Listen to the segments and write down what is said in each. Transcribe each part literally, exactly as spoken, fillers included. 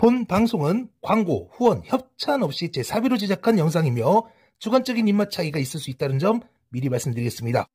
본 방송은 광고, 후원, 협찬 없이 제사비로 제작한 영상이며 주관적인 입맛 차이가 있을 수 있다는 점 미리 말씀드리겠습니다.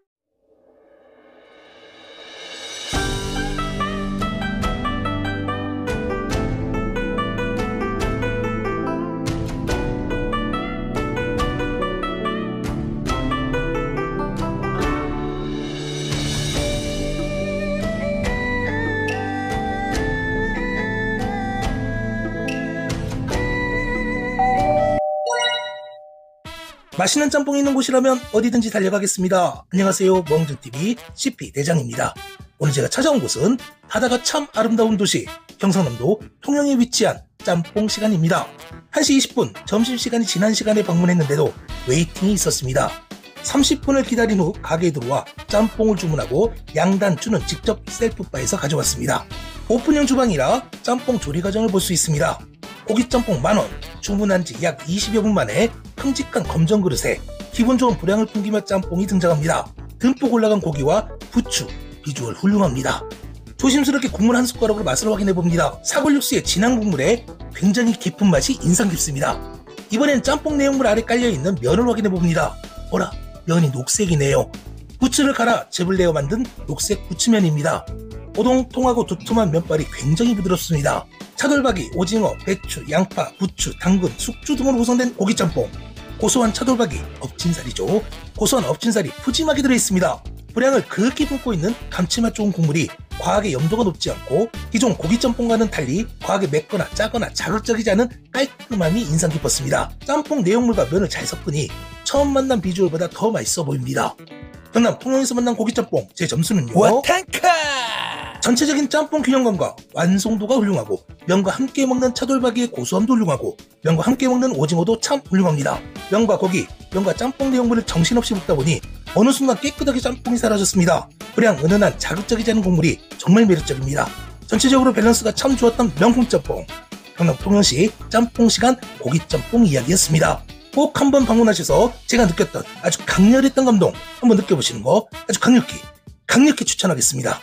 맛있는 짬뽕이 있는 곳이라면 어디든지 달려가겠습니다. 안녕하세요, 멍준티비 씨피 대장입니다. 오늘 제가 찾아온 곳은 바다가 참 아름다운 도시 경상남도 통영에 위치한 짬뽕 시간입니다. 한 시 이십 분 점심시간이 지난 시간에 방문했는데도 웨이팅이 있었습니다. 삼십 분을 기다린 후 가게에 들어와 짬뽕을 주문하고 양단추는 직접 셀프바에서 가져왔습니다. 오픈형 주방이라 짬뽕 조리 과정을 볼 수 있습니다. 고기짬뽕 만원, 주문한 지 약 이십여 분 만에 큼직한 검정 그릇에 기분 좋은 불향을 풍기며 짬뽕이 등장합니다. 듬뿍 올라간 고기와 부추, 비주얼 훌륭합니다. 조심스럽게 국물 한 숟가락으로 맛을 확인해봅니다. 사골육수의 진한 국물에 굉장히 깊은 맛이 인상 깊습니다. 이번엔 짬뽕 내용물 아래 깔려있는 면을 확인해봅니다. 어라, 면이 녹색이네요. 부추를 갈아 즙을 내어 만든 녹색 부추면입니다. 오동통하고 두툼한 면발이 굉장히 부드럽습니다. 차돌박이, 오징어, 배추, 양파, 부추, 당근, 숙주 등으로 구성된 고기짬뽕. 고소한 차돌박이, 엎친살이죠. 고소한 엎친살이 푸짐하게 들어있습니다. 불향을 그윽히 품고 있는 감칠맛 좋은 국물이 과하게 염도가 높지 않고 기존 고기짬뽕과는 달리 과하게 맵거나 짜거나 자극적이지 않은 깔끔함이 인상 깊었습니다. 짬뽕 내용물과 면을 잘 섞으니 처음 만난 비주얼보다 더 맛있어 보입니다. 경남 통영에서 만난 고기짬뽕, 제 점수는요, 와탄카! 전체적인 짬뽕 균형감과 완성도가 훌륭하고 면과 함께 먹는 차돌박이의 고소함도 훌륭하고 면과 함께 먹는 오징어도 참 훌륭합니다. 면과 고기, 면과 짬뽕 내용물을 정신없이 붓다 보니 어느 순간 깨끗하게 짬뽕이 사라졌습니다. 불향 은은한 자극적이지 않은 국물이 정말 매력적입니다. 전체적으로 밸런스가 참 좋았던 명품 짬뽕, 경남 통영시 짬뽕 시간 고기짬뽕 이야기였습니다. 꼭 한번 방문하셔서 제가 느꼈던 아주 강렬했던 감동 한번 느껴보시는 거 아주 강력히 강력히 추천하겠습니다.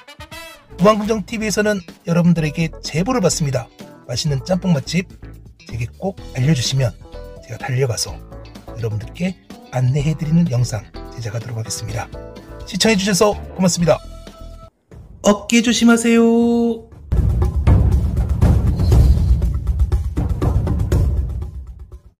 무한궁정티비에서는 여러분들에게 제보를 받습니다. 맛있는 짬뽕 맛집 제게 꼭 알려주시면 제가 달려가서 여러분들께 안내해드리는 영상 제작하도록 하겠습니다. 시청해주셔서 고맙습니다. 어깨 조심하세요.